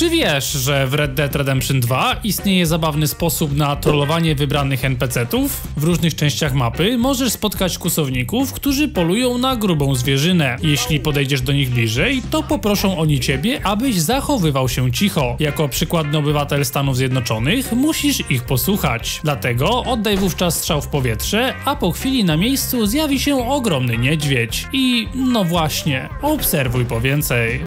Czy wiesz, że w Red Dead Redemption 2 istnieje zabawny sposób na trollowanie wybranych NPC-ów? W różnych częściach mapy możesz spotkać kłusowników, którzy polują na grubą zwierzynę. Jeśli podejdziesz do nich bliżej, to poproszą oni ciebie, abyś zachowywał się cicho. Jako przykładny obywatel Stanów Zjednoczonych musisz ich posłuchać. Dlatego oddaj wówczas strzał w powietrze, a po chwili na miejscu zjawi się ogromny niedźwiedź. I no właśnie, obserwuj po więcej.